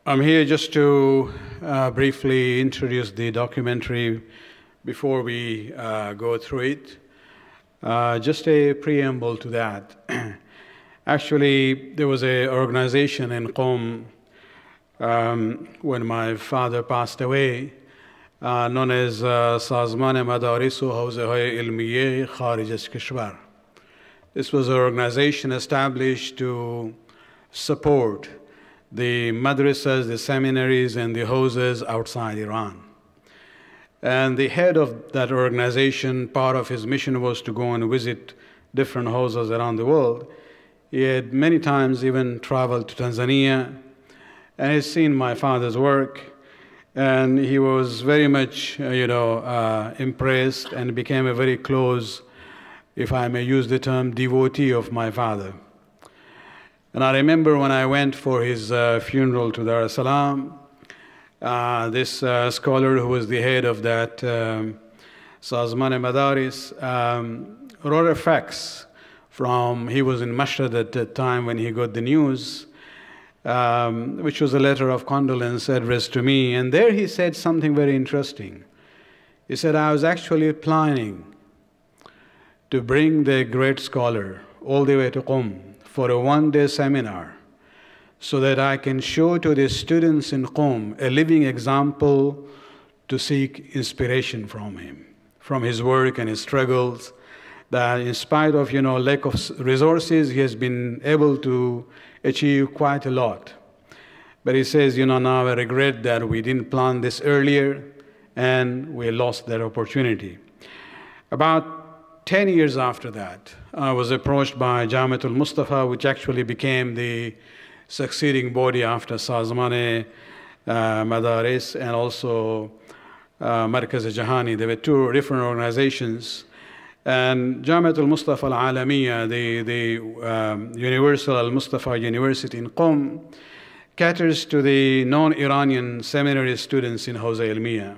I'm here just to briefly introduce the documentary before we go through it. Just a preamble to that. Actually, there was an organization in Qum when my father passed away, known as Sazman Madarisu Hawza-e-Ilmiyyah Qum. This was an organization established to support the madrasas, the seminaries, and the houses outside Iran. And the head of that organization, part of his mission was to go and visit different houses around the world. He had many times even traveled to Tanzania, and he's seen my father's work, and he was very much, impressed and became a very close, if I may use the term, devotee of my father. And I remember when I went for his funeral to Dar es Salaam, this scholar who was the head of that Sazman Madaris wrote a fax from, he was in Mashhad at that time when he got the news, which was a letter of condolence addressed to me. And there he said something very interesting. He said, I was actually planning to bring the great scholar all the way to Qum for a one-day seminar so that I can show to the students in Qum a living example to seek inspiration from him, from his work and his struggles, that in spite of, lack of resources, he has been able to achieve quite a lot. But he says, now I regret that we didn't plan this earlier and we lost that opportunity. About 10 years after that, I was approached by Jamiatul Mustafa, which actually became the succeeding body after Sazman Madaris and also Markaz-e-Jahani. There were two different organizations. And Jamiatul Mustafa Al-Alamiyyah, the Universal Al-Mustafa University in Qum, caters to the non-Iranian seminary students in Hawza-e-Ilmiyyah.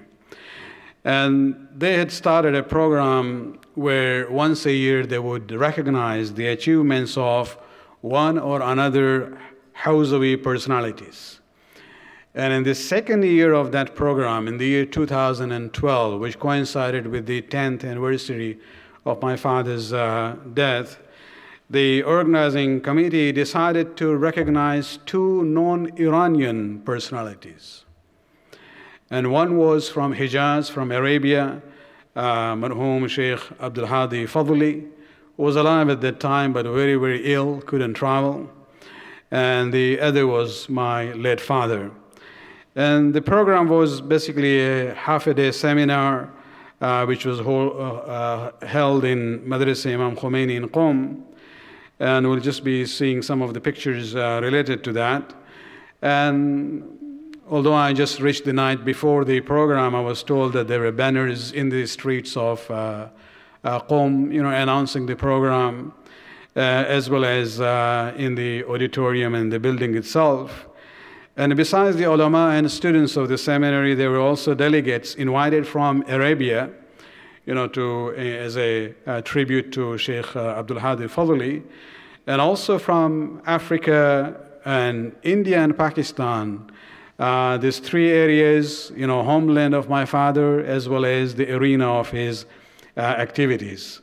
And they had started a program where once a year they would recognize the achievements of one or another Hawzawi personalities. And in the second year of that program, in the year 2012, which coincided with the 10th anniversary of my father's death, the organizing committee decided to recognize two non-Iranian personalities. And one was from Hijaz, from Arabia, Marhum Sheikh Abdul Hadi Fadli, who was alive at that time but very, very ill, couldn't travel. And the other was my late father. And the program was basically a half-a-day seminar which was held in Madrasa Imam Khomeini in Qum. And we'll just be seeing some of the pictures related to that. And although I just reached the night before the program, I was told that there were banners in the streets of Qum, announcing the program, as well as in the auditorium and the building itself. And besides the ulama and students of the seminary, there were also delegates invited from Arabia, as a tribute to Sheikh Abdul Hadi Fadli, and also from Africa and India and Pakistan. These three areas, homeland of my father, as well as the arena of his activities.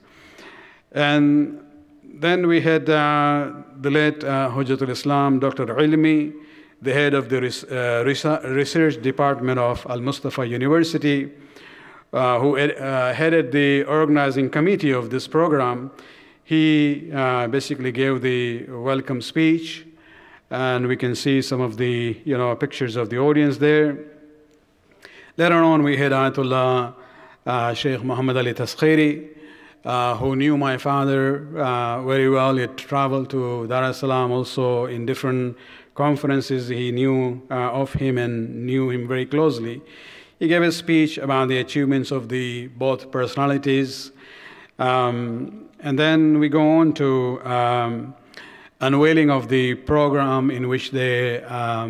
And then we had the late Hujjatul Islam, Dr. Ilmi, the head of the research department of Al-Mustafa University, who headed the organizing committee of this program. He basically gave the welcome speech. And we can see some of the pictures of the audience there. Later on, we had Ayatollah Sheikh Muhammad Ali Taskhiri, who knew my father very well. He had traveled to Dar es Salaam also in different conferences. He knew of him and knew him very closely. He gave a speech about the achievements of the both personalities. And then we go on to unveiling of the program, in which they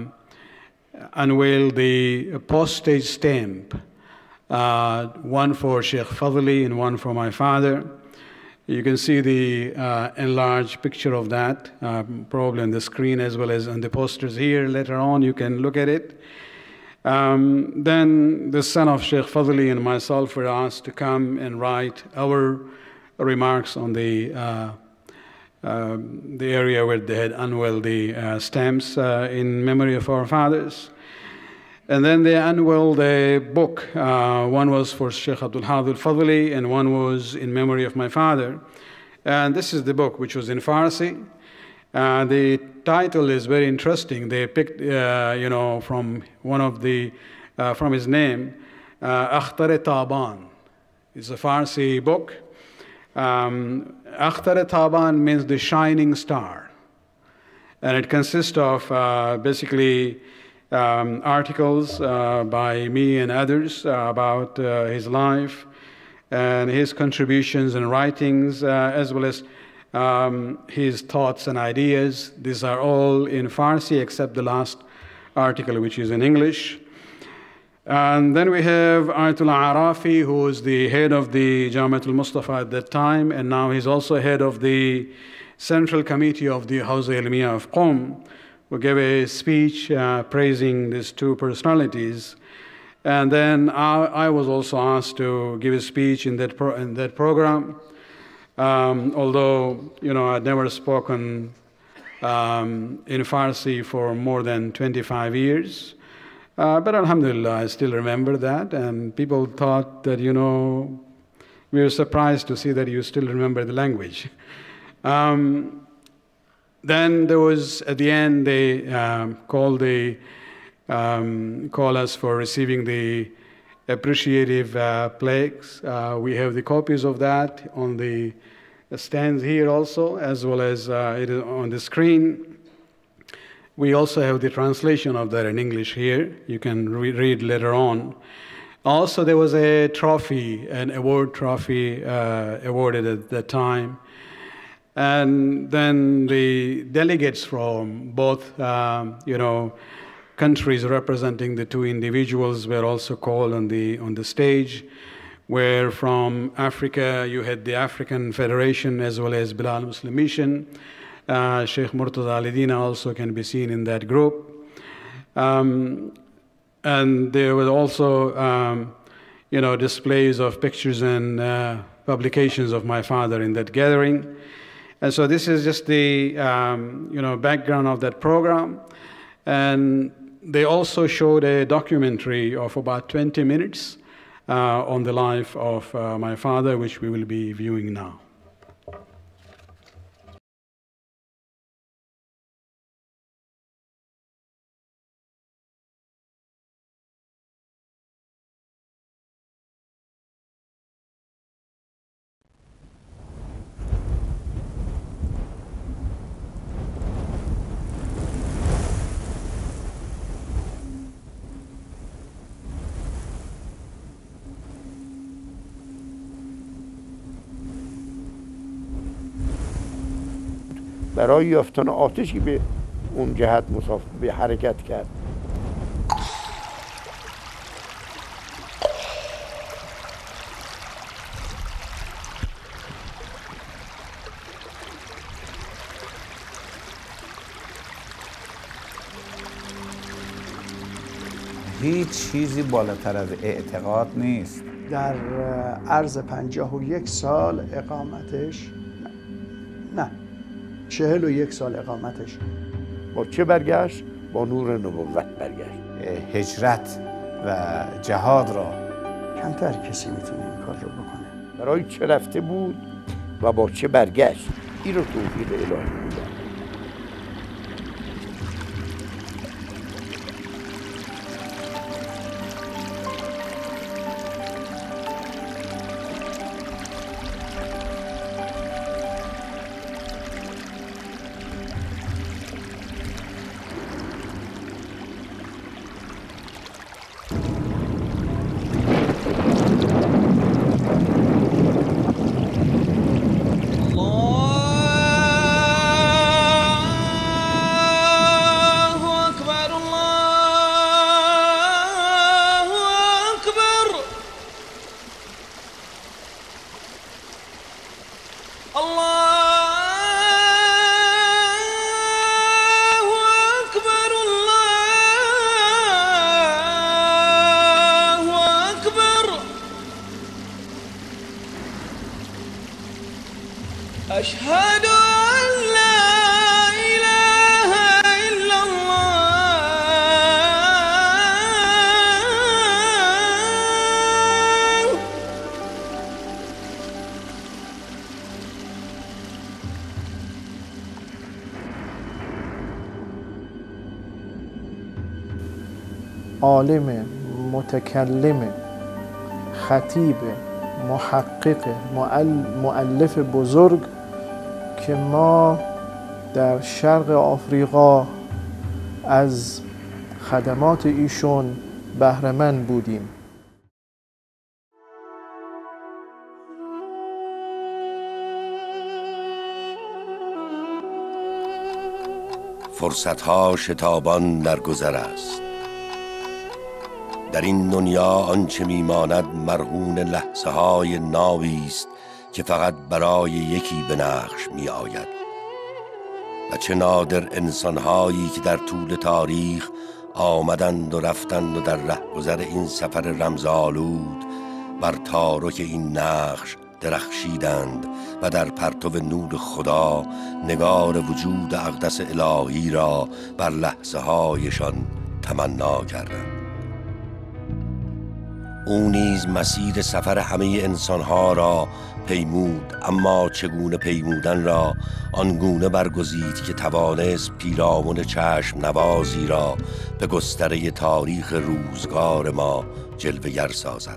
unveiled the postage stamp, one for Sheikh Fadli and one for my father. You can see the enlarged picture of that, probably on the screen as well as on the posters here. Later on, you can look at it. Then the son of Sheikh Fadli and myself were asked to come and write our remarks on the area where they had unveiled the stamps in memory of our fathers. And then they unveiled a book. One was for Sheikh Abdul Hadi al-Fadli, and one was in memory of my father. And this is the book, which was in Farsi. The title is very interesting. They picked, from one of the, from his name, Akhtar-e Taban. It's a Farsi book. Akhtar-e Taban means the shining star. And it consists of basically articles by me and others about his life and his contributions and writings, as well as his thoughts and ideas. These are all in Farsi except the last article, which is in English. And then we have Ayatollah Arafi, who was the head of the Jamiat al-Mustafa at that time, and now he's also head of the Central Committee of the Hawza-e-Ilmiyyah Qum, who gave a speech praising these two personalities. And then I was also asked to give a speech in that program. Although, I'd never spoken in Farsi for more than 25 years. But alhamdulillah, I still remember that. And people thought that, we were surprised to see that you still remember the language. Then there was, at the end, they called us for receiving the appreciative plaques. We have the copies of that on the stands here also, as well as it is on the screen. We also have the translation of that in English here. You can read later on. Also, there was a trophy, an award trophy awarded at that time. And then the delegates from both, countries representing the two individuals were also called on the stage, where from Africa you had the African Federation as well as Bilal Muslim Mission. Sheikh Murtaza Al-Dina also can be seen in that group. And there were also, displays of pictures and publications of my father in that gathering. And so this is just the, background of that program. And they also showed a documentary of about 20 minutes on the life of my father, which we will be viewing now. برای یافتن آتشی به اون جهت به حرکت کرد. هیچ چیزی بالاتر از اعتقاد نیست. در عرض 51 سال اقامتش، نه 41 سال اقامتش، با چه برگشت؟ با نور نبوت برگشت. هجرت و جهاد را کمتر کسی میتونه این کار رو بکنه. برای چه رفته بود و با چه برگشت؟ این رو توفیق الهی میدن. أشهد أن لا إله إلا الله. عالم، متکلم، خطیب، محقق، مؤلف بزرگ که ما در شرق آفریقا از خدمات ایشون بهره‌مند بودیم. فرصتها شتابان در گذر است. در این دنیا آنچه میماند مرهون لحظه های ناوی است که فقط برای یکی به نقش می آید. و چه نادر انسانهایی که در طول تاریخ آمدند و رفتند و در رهگذر این سفر رمزآلود بر تارک این نقش درخشیدند و در پرتو نور خدا نگار وجود اقدس الهی را بر لحظه هایشان تمنا کردند. او نیز مسیر سفر همه انسانها را پیمود، اما چگونه پیمودن را آنگونه برگزید که توانست پیرامون چشم نوازی را به گستره تاریخ روزگار ما جلوه‌گر سازد.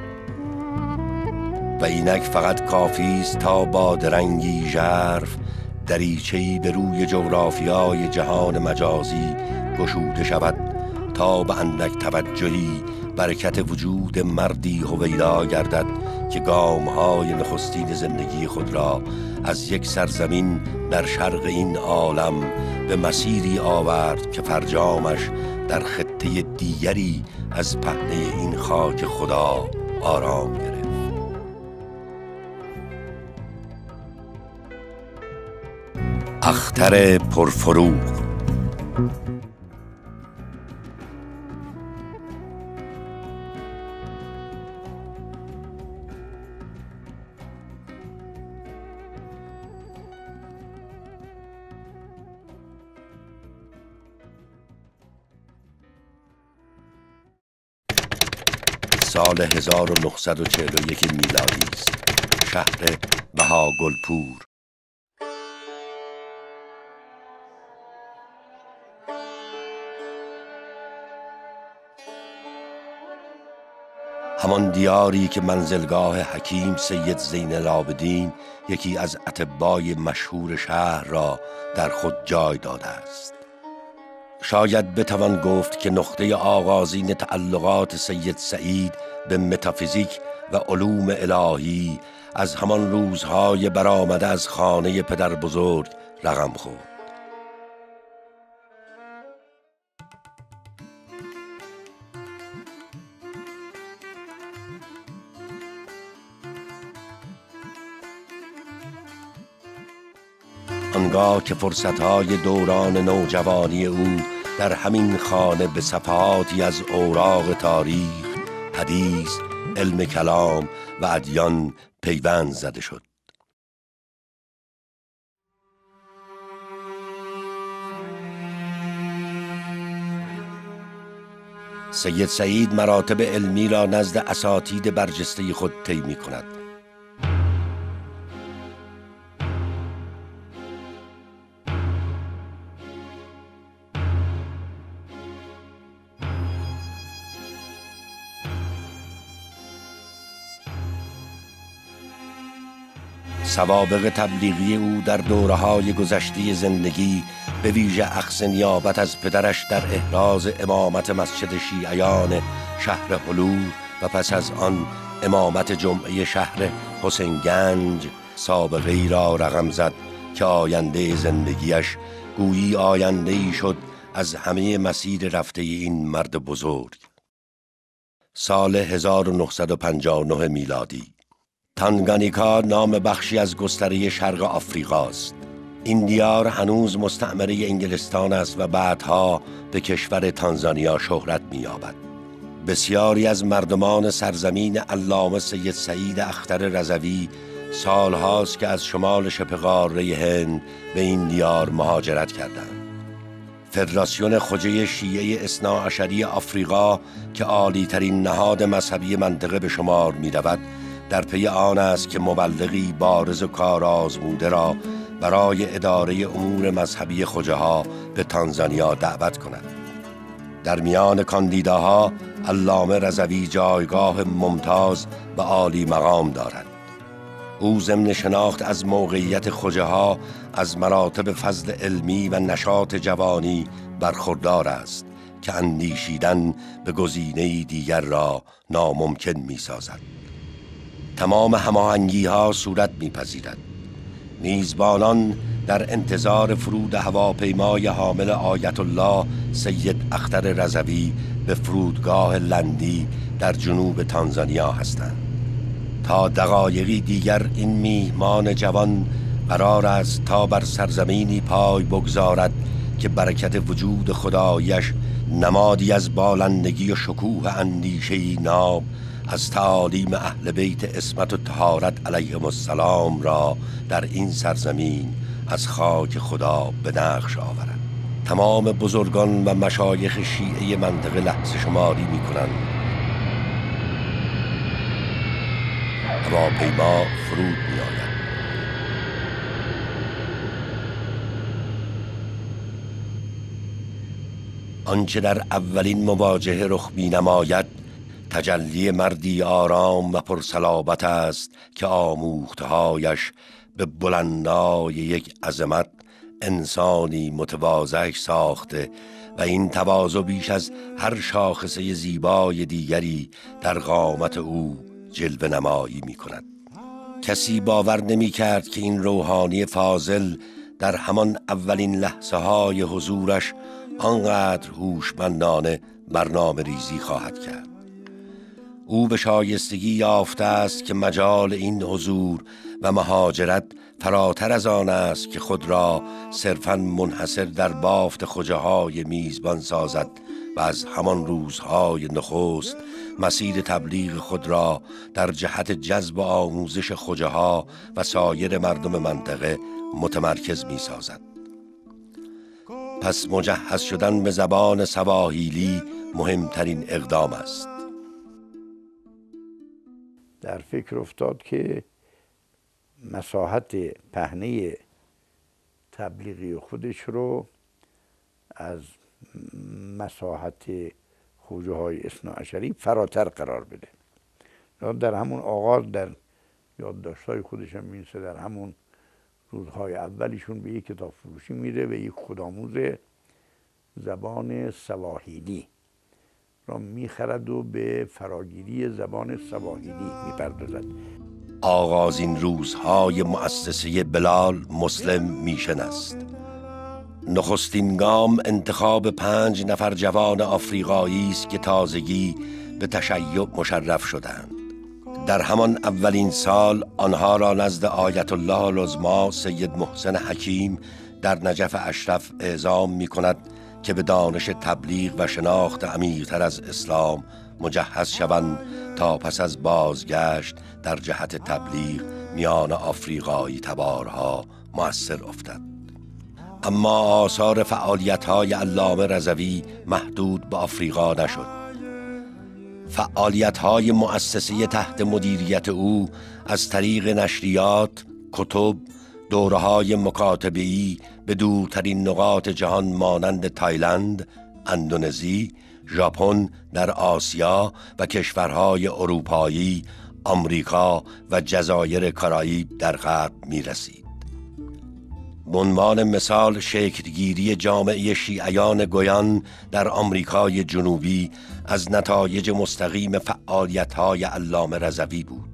و اینک فقط کافی است تا با درنگی ژرف دریچه‌ای به روی جغرافیای جهان مجازی گشوده شود تا به اندک توجهی برکت وجود مردی هویدا گردد که گام‌های نخستین زندگی خود را از یک سرزمین در شرق این عالم به مسیری آورد که فرجامش در خطه دیگری از پهنه این خاک خدا آرام گرفت. اختر پرفروغ. سال 1941 میلادی است. شهر بهاگلپور. همان دیاری که منزلگاه حکیم سید زین العابدین، یکی از اطبای مشهور شهر را در خود جای داده است. شاید بتوان گفت که نقطه آغازین تعلقات سید سعید به متافیزیک و علوم الهی از همان روزهای برآمده از خانه پدر بزرگ رقم خورد. آنگاه که فرصتهای دوران نوجوانی او در همین خانه به صفحاتی از اوراق تاریخ، حدیث، علم کلام و ادیان پیوند زده شد. سید سعید مراتب علمی را نزد اساتید برجسته خود طی می‌کند. سوابق تبلیغی او در دوره‌های گذشته زندگی، به ویژه اخذ نیابت از پدرش در احراز امامت مسجد شیعیان شهر حلور و پس از آن امامت جمعه شهر حسینگنج، سابقه‌ای را رقم زد که آینده زندگیش گویی آینده‌ای شد از همه مسیر رفته این مرد بزرگ. سال 1959 میلادی. تانگانیکا نام بخشی از گستره شرق آفریقاست. این دیار هنوز مستعمره انگلستان است و بعدها به کشور تانزانیا شهرت می‌یابد. بسیاری از مردمان سرزمین علامه سید سعید اخطر رضوی سالهاست که از شمال شبه قاره هند به این دیار مهاجرت کردند. فدراسیون خوجه شیعه اثناعشری آفریقا که عالی ترین نهاد مذهبی منطقه به شمار می رود، در پی آن است که مبلغی بارز و کارآزموده را برای اداره امور مذهبی خوجه ها به تانزانیا دعوت کند. در میان کاندیداها علامه رضوی جایگاه ممتاز و عالی مقام دارد. او ضمن شناخت از موقعیت خوجه ها از مراتب فضل علمی و نشاط جوانی برخوردار است که اندیشیدن به گزینه‌ای دیگر را ناممکن می سازد. تمام هماهنگی‌ها صورت می‌پذیرد. میزبانان در انتظار فرود هواپیمای حامل آیت الله سید اختر رضوی به فرودگاه لندی در جنوب تانزانیا هستند. تا دقایقی دیگر این میهمان جوان قرار است تا بر سرزمینی پای بگذارد که برکت وجود خدایش نمادی از بالندگی و شکوه اندیشه‌ای ناب از تعالیم اهل بیت عصمت و طهارت علیهم السلام را در این سرزمین از خاک خدا به نقش آورد. تمام بزرگان و مشایخ شیعه منطقه لحظه شماری می کنند. هواپیما فرود می آید. آنچه در اولین مواجهه رخ می نماید تجلی مردی آرام و پرصلابت است که آموختهایش به بلندای یک عظمت انسانی متواضع ساخته و این تواضع بیش از هر شاخصه زیبای دیگری در قامت او جلوه نمایی می کند. کسی باور نمی کرد که این روحانی فاضل در همان اولین لحظه های حضورش آنقدر هوشمندانه برنامه ریزی خواهد کرد. او به شایستگی یافته است که مجال این حضور و مهاجرت فراتر از آن است که خود را صرفاً منحصر در بافت خوجه های میزبان سازد و از همان روزهای نخست مسیر تبلیغ خود را در جهت جذب و آموزش خوجه ها و سایر مردم منطقه متمرکز می سازد. پس مجهز شدن به زبان سواحیلی مهمترین اقدام است. در فکر افتاد که مساحت پهنه تبلیغی خودش رو از مساحت خوجه های اثناعشری فراتر قرار بده. در همون آغاز در یادداشت‌های خودش هم می‌نویسه در همون روزهای اولیشون به یک کتاب فروشی میره و یک خودآموز زبان سواحیلی را میخرد و به فراگیری زبان سواحیلی میپردازد. آغازین روزهای مؤسسه بلال مسلم میشن است. نخستین گام انتخاب 5 نفر جوان آفریقایی است که تازگی به تشیع مشرف شدند. در همان اولین سال آنها را نزد آیت الله العظما سید محسن حکیم در نجف اشرف اعزام می کند که به دانش تبلیغ و شناخت عمیق‌تر از اسلام مجهز شوند تا پس از بازگشت در جهت تبلیغ میان آفریقایی تبارها مؤثر افتد. اما آثار فعالیت‌های علامه رضوی محدود به آفریقا نشد. فعالیت‌های مؤسسه تحت مدیریت او از طریق نشریات، کتب، دوره‌های مکاتبه‌ای به دورترین نقاط جهان مانند تایلند، اندونزی، ژاپن در آسیا و کشورهای اروپایی، آمریکا و جزایر کارائیب در غرب می‌رسید. به عنوان مثال شکلگیری جامعه شیعیان گویان در آمریکای جنوبی از نتایج مستقیم فعالیت‌های علامه رضوی بود.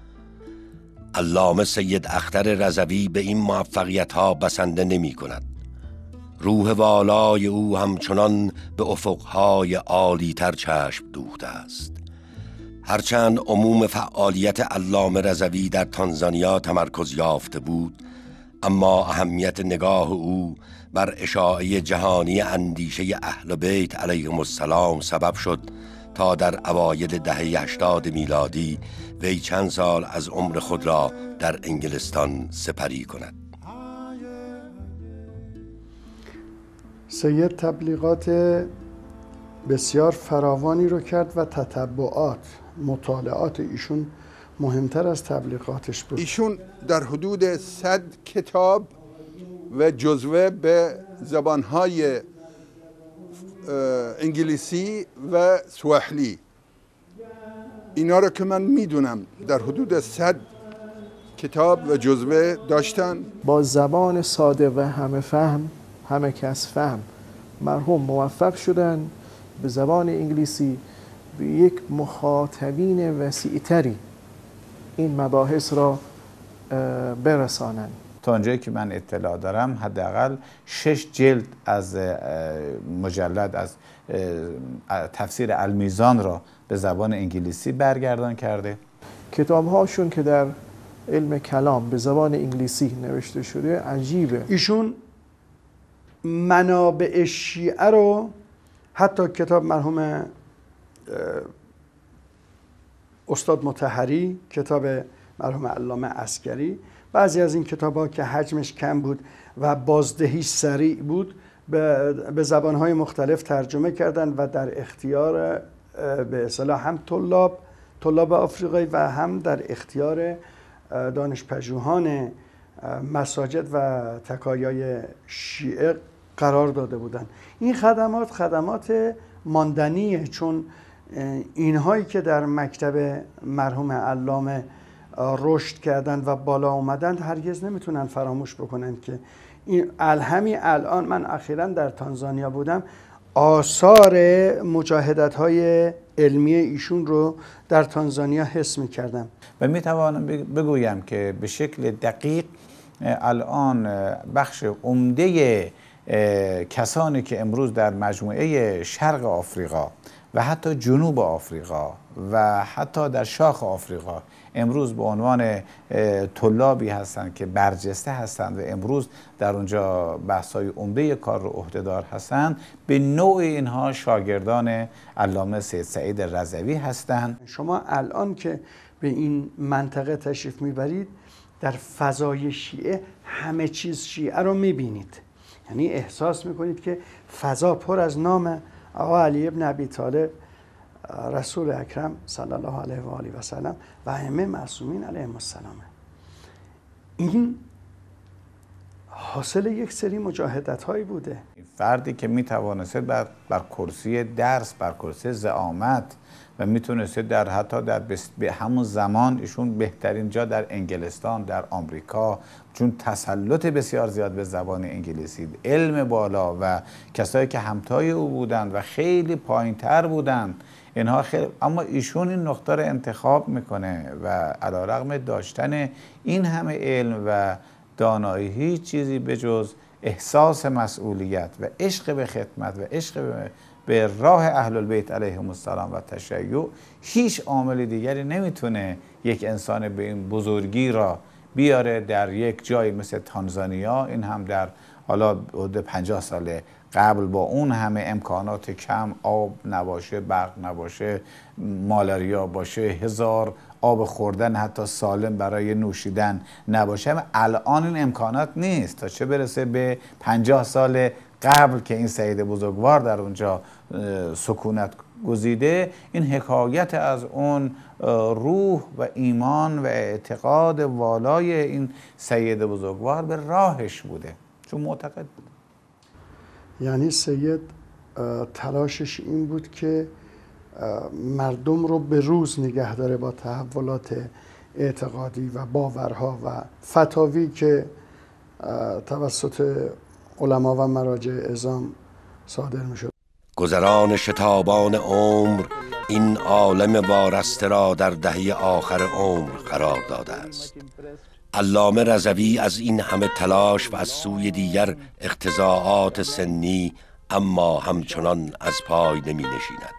علامه سید اختر رضوی به این موفقیت‌ها بسنده نمی‌کند. روح والای او همچنان به افق‌های عالی‌تر چشم دوخته است. هرچند عموم فعالیت علامه رضوی در تانزانیا تمرکز یافته بود، اما اهمیت نگاه او بر اشاعه جهانی اندیشه اهل بیت علیهم السلام سبب شد تا در اوایل دهه 80 میلادی وی چند سال از عمر خود را در انگلستان سپری کند. سید تبلیغات بسیار فراوانی رو کرد و تتبعات، مطالعات ایشون مهمتر از تبلیغاتش بود. ایشون در حدود 100 کتاب و جزوه به زبانهای انگلیسی و سواحلی، اینا رو که من میدونم در حدود 100 کتاب و جزوه داشتن. با زبان ساده و همه کس فهم مرحوم موفق شدن به زبان انگلیسی به یک مخاطبین وسیع‌تری این مباحث را برسانند. تا اونجایی که من اطلاع دارم حداقل 6 جلد از مجلد از تفسیر المیزان را به زبان انگلیسی برگردان کرده. کتاب‌هاشون که در علم کلام به زبان انگلیسی نوشته شده عجیبه. ایشون منابع شیعه رو، حتی کتاب مرحوم استاد مطهری، کتاب مرحوم علامه عسکری، بعضی از این کتاب‌ها که حجمش کم بود و بازدهیش سریع بود به زبان‌های مختلف ترجمه کردن و در اختیار به اصطلاح هم طلاب آفریقایی و هم در اختیار دانش‌پژوهان مساجد و تکایای شیعه قرار داده بودن. این خدمات ماندنیه، چون اینهایی که در مکتب مرحوم علامه رشد کردن و بالا اومدن هرگز نمیتونن فراموش بکنن که این همین الان من اخیراً در تانزانیا بودم، آثار مجاهدت‌های علمی ایشون رو در تانزانیا حس می‌کردم و میتوانم بگویم که به شکل دقیق الان بخش عمده کسانی که امروز در مجموعه شرق آفریقا و حتی جنوب آفریقا و حتی در شاخ آفریقا امروز به عنوان طلابی هستند که برجسته هستند و امروز در اونجا بحث‌های عمده کار رو عهده‌دار هستند، به نوع اینها شاگردان علامه سید سعید رضوی هستند. شما الان که به این منطقه تشریف میبرید در فضای شیعه همه چیز شیعه رو میبینید، یعنی احساس میکنید که فضا پر از نام آقا علی ابن ابی طالب، رسول اکرم صلی الله علیه و آله و سلم و ائمه معصومین علیهم السلام. این حاصل یک سری مجاهدت هایی بوده. فردی که میتوانست بر کرسی درس، بر کرسی زعامت و میتونست در حتی در به همون زمان ایشون بهترین جا در انگلستان، در آمریکا، چون تسلط بسیار زیاد به زبان انگلیسی، علم بالا و کسایی که همتای او بودند و خیلی پایینتر بودند، اینها خیلی، اما ایشون این نقطه رو انتخاب میکنه و علیرغم داشتن این همه علم و دانایی هیچ چیزی به جز احساس مسئولیت و عشق به خدمت و عشق به راه اهل البیت علیهم السلام و تشیع، هیچ عامل دیگری نمیتونه یک انسان به این بزرگی را بیاره در یک جایی مثل تانزانیا، این هم در حالا حدود 50 سال قبل با اون همه امکانات کم، آب نباشه، برق نباشه، مالاریا باشه، 1000 آب خوردن حتی سالم برای نوشیدن نباشه. الان این امکانات نیست، تا چه برسه به 50 سال قبل که این سید بزرگوار در اونجا سکونت گزیده. این حکایت از اون روح و ایمان و اعتقاد والای این سید بزرگوار به راهش بوده، چون معتقد بود. یعنی سید تلاشش این بود که مردم رو به روز نگه داره با تحولات اعتقادی و باورها و فتاوی که توسط علما و مراجع اعظام صادر می شد. گذران شتابان عمر این عالم وارسته را در دهه آخر عمر قرار داده است. علامه رضوی از این همه تلاش و از سوی دیگر اقتضاعات سنی اما همچنان از پای نمی نشیند.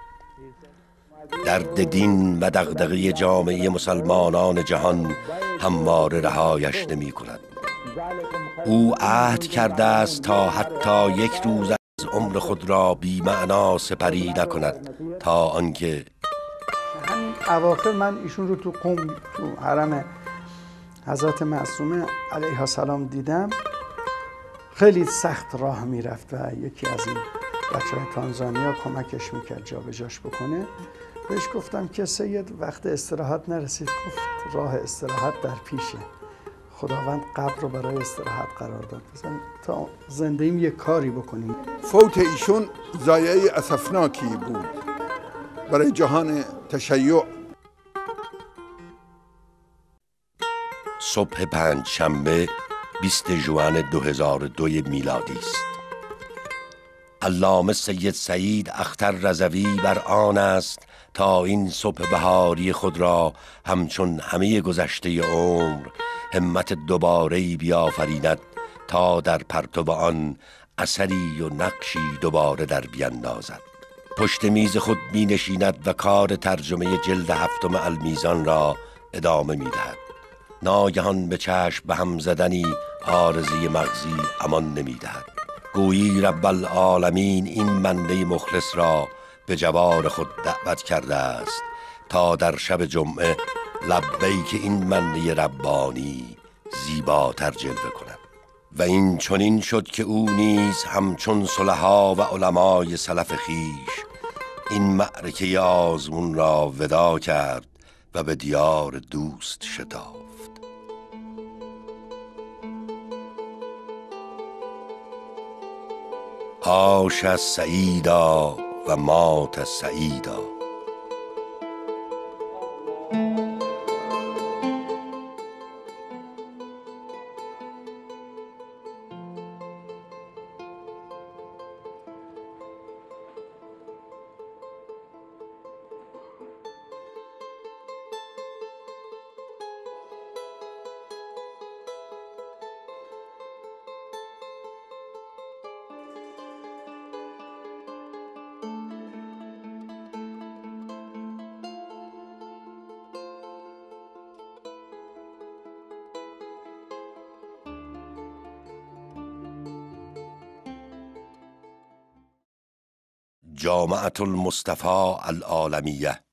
درد دین و دغدغه جامعه مسلمانان جهان همواره رهایش نمی کند. او عهد کرده است تا حتی یک روز عمر خود را بی معنا سپری نکند تا آنکه همین اواخر من ایشون رو تو قم تو حرم حضرت معصومه علیها السلام دیدم. خیلی سخت راه میرفت و یکی از این بچه‌های تانزانیا کمکش میکرد جابجاش بکنه. بهش گفتم که سید وقت استراحت نرسید. گفت راه استراحت در پیشه. خداوند قبر رو برای استراحت قرار داد. مثلا تا زندگیم یک کاری بکنیم. فوت ایشون ضایعه اسفناکی بود برای جهان تشیع. صبح پنجشنبه 20 ژوئن 2002 میلادی است. علامه سید سعید اخطر رضوی بر آن است تا این صبح بهاری خود را همچون همه گذشته عمر همت دوباره‌ای بیافریند تا در پرتو آن اثری و نقشی دوباره در بیندازد. پشت میز خود می نشیند و کار ترجمه جلد 7 المیزان را ادامه می دهد. ناگهان به چشم به هم زدنی عارضه مغزی امان نمی دهد. گویی رب العالمین این بنده مخلص را به جوار خود دعوت کرده است تا در شب جمعه لبیک این بنده ربانی زیباتر جلوه کند. و این چنین شد که او نیز همچون صلحا و علمای سلف خویش این معرکه آزمون را ودا کرد و به دیار دوست شتافت. عاش سعیدا و مات سعیدا. جامعة المصطفى العالمیه